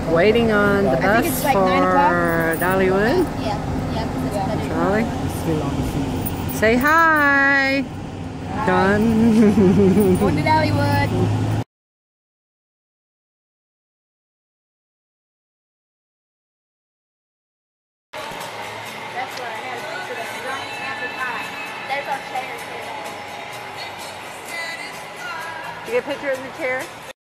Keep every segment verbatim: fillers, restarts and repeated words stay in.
Waiting on the bus it's like for Dollywood. Yeah, yeah. Charlie, Still on the scene. say hi. Hi. Done. Going to Dollywood. That's what I had to picture that giant apple pie. There's our chairs here. You get a picture in the chair?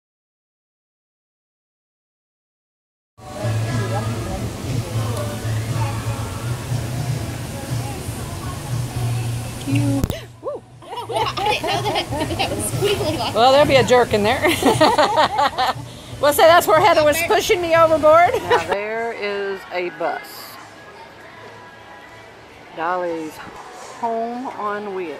Cute. Woo. I didn't know that. That was squiggly like Well, there'll be a jerk in there. Well, say that's where Heather was pushing me overboard. Now there is a bus. Dolly's Home on Wheels.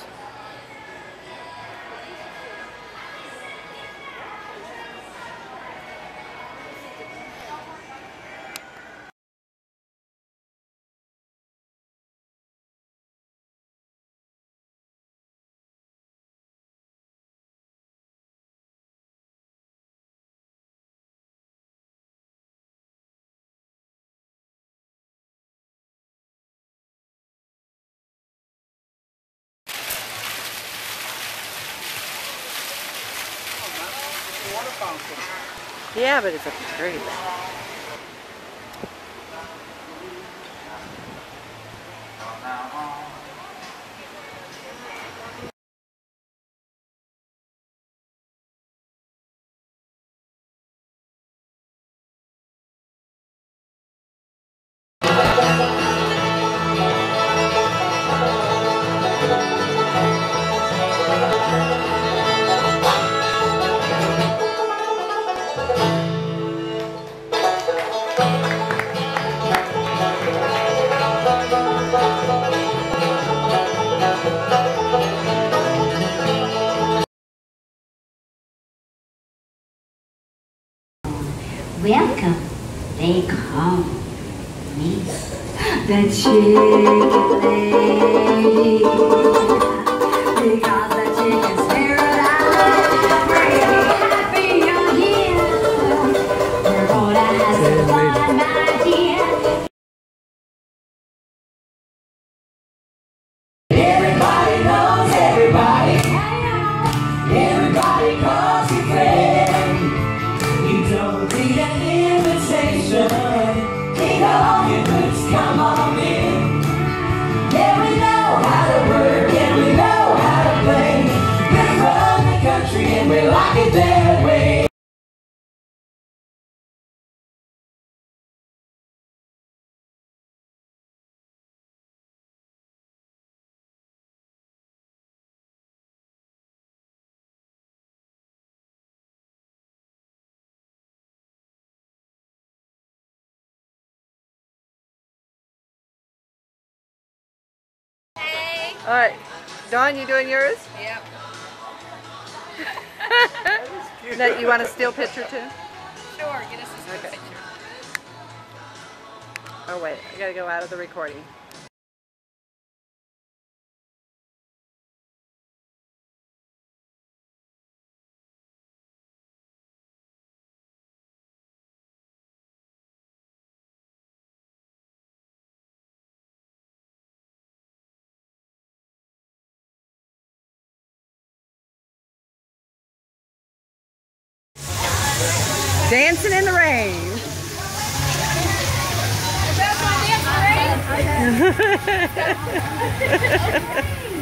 Yeah, but it's a pretty bad. Welcome, they call me the chicken lady, because the chicken's paradise, really happy you're here, we're gonna have some fun, my dear. Everybody knows everybody, everybody calls you friend. You don't need an invitation. Take off your boots, come on in. Yeah, we know how to work and we know how to play. We run the country and we like it that way. All right, Dawn, you doing yours? Yep. No, you want a still picture too? Sure, get us a still Okay. picture. Oh wait, I gotta go out of the recording. Dancing in the rain. That's my dance parade.